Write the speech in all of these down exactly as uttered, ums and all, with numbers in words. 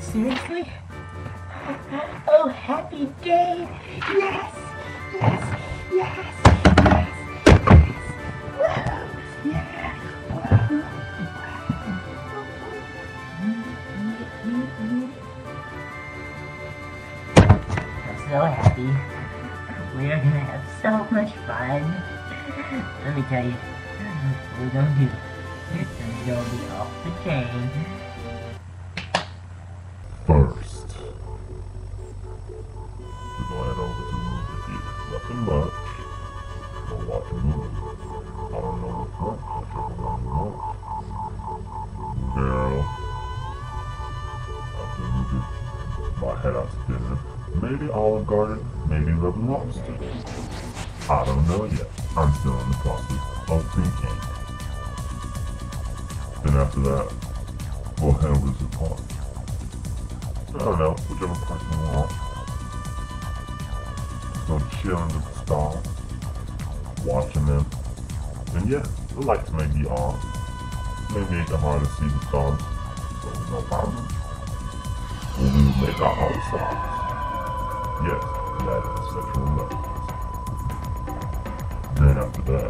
Seriously? Oh, happy day! Yes! Yes! Yes! Yes! Yes! Whoa! Yeah! I'm so happy. We are gonna have so much fun. Let me tell you, we're gonna do. It's gonna be off the chain. First, we're gonna head over to the movie theater. Nothing much. We'll watch a movie. I don't know which one, whichever one you want. Girl, after the movie, might head out to dinner. Maybe Olive Garden, maybe Red Lobster. I don't know yet. I'm still in the process of thinking. Then after that, we'll head over to the park. I don't know, whichever park you want. Just go chill under the stars, watching them. And yeah, the lights may be on. Maybe make it hard to see the stars, so no problem. We will make our own stars. Yes, that is sexual love. Then after that,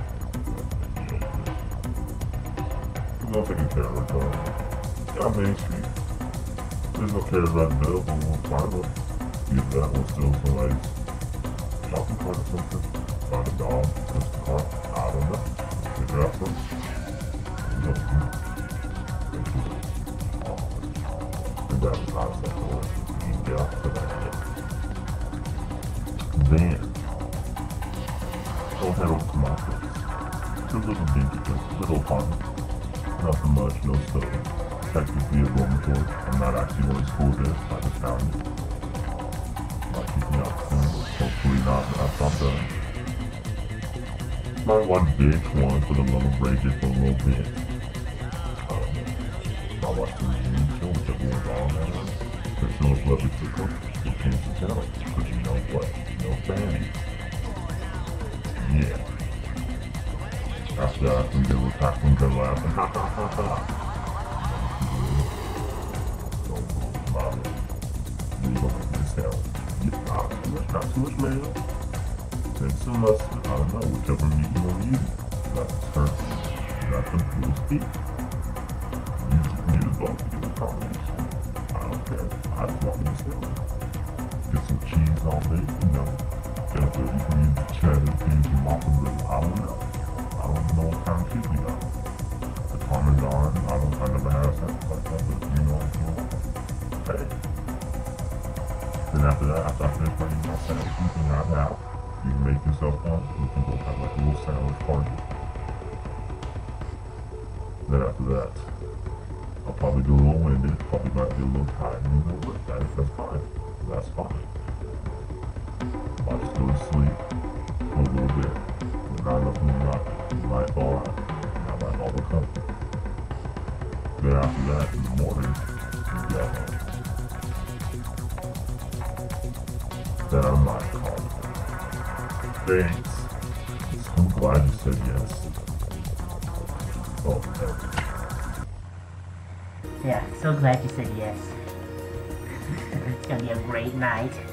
we're gonna take a care of our car. Down Main Street. There's no care right there, but we'll find one. Use that one still for like shopping cart or something. Find a dog, push the car. I don't know. Pick it up first. And that was not acceptable. You can get off to that yet. Then, go head over to my place. It's a little dinky place, a little apartment. Nothing much, no stuff. Technically a dormitory. I'm not actually going to school there. I just found it. Might keep me out soon. Hopefully not, but that's not done. Not one big one for the little break it for a little bit. Um, I watched the reunion show, whichever one's on there. There's no lovely tickle. We'll change the channel. But you know what? No fanny. Yeah. After that, we get a little tackle and go laughing. Ha ha ha ha. Not too much mayo. Take some mustard. I don't know, whichever meat you want to use. Got the turkey. Got the roast beef. You just need it all to get the combination. I don't care. I just want me to sell it. Get some cheese on it, you know. Get the, you can use the cheddar, cheese, and mozzarella. I don't know. I don't know what kind of cheese we got. The Parmesan, I don't, I never had something like that, but you know, you know. Hey. Then after that, after I finish making my sandwich, you can have that. You can make yourself one. You can go have like a little sandwich party. Then after that, I'll probably do a little winded. Probably might be a little tired, you know, but that, that's fine. That's fine. I'll just go to sleep for a little bit. Not enough in the night. You might fall out. I might overcome. Then after that, in the morning, you get home. Then I might call it. Thanks. I'm glad you said yes. Oh, thanks. Yeah, so glad you said yes. It's gonna be a great night.